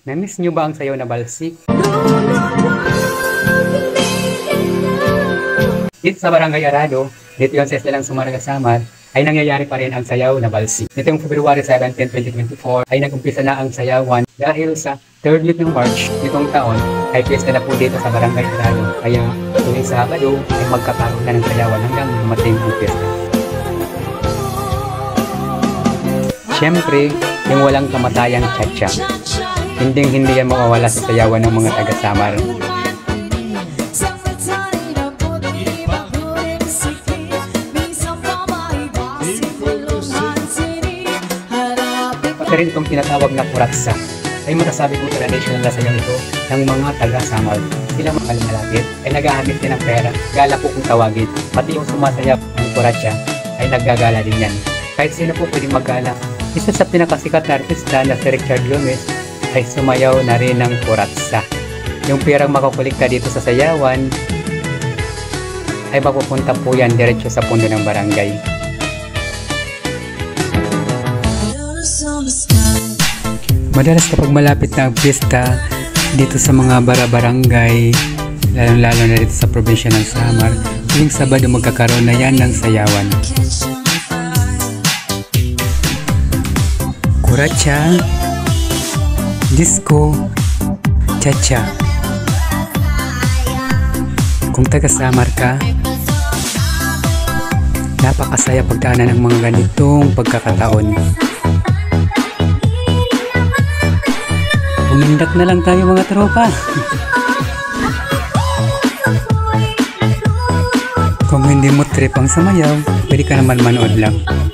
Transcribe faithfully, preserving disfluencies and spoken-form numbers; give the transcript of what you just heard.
Na-miss nyo ba ang sayaw na balsik? Dito sa Barangay Arado, dito yung sa Estelang Sumaraga Samar, ay nangyayari pa rin ang sayaw na balsik. Nitong February seventeen, twenty twenty-four ay nag-umpisa na ang sayawan dahil sa third week ng March nitong taon ay piyesta na po dito sa Barangay Arado. Kaya tuwing Sabado ay magkakaroon na ng sayawan hanggang dumating ang piyesta. Siyempre, yung walang kamatayang cha-cha. Hinding-hindi yan mawawala sa sayawan ng mga taga-Samar. Pati rin itong tinatawag na kuratsa ay matasabi kong traditional na sayaw ito ng mga taga-Samar. Sila mga malapit ay naghahamit din ng pera, gala po kung tawagin. Pati yung sumasayaw ng kuratsa ay naggagala din yan. Kahit sino po pwedeng maggala. Isa sa pinakasikat na artista na si Richard Gomez ay sumayaw na rin ng kuratsa. Yung perang makukulikta dito sa sayawan ay mapupunta po yan diretso sa pundo ng barangay. Madalas kapag malapit na ang pista dito sa mga bara-barangay, lalo-lalo na dito sa probinsya ng Samar, tuwing Sabado magkakaroon na yan ng sayawan. Kuratsa, disco, cha-cha. Kung taga-Samar ka, napakasaya pagdaanan ng mga ganitong pagkakataon. Umindak na lang tayo mga tropa. Kung hindi mo trip ang sumayaw, pwede ka naman manood lang.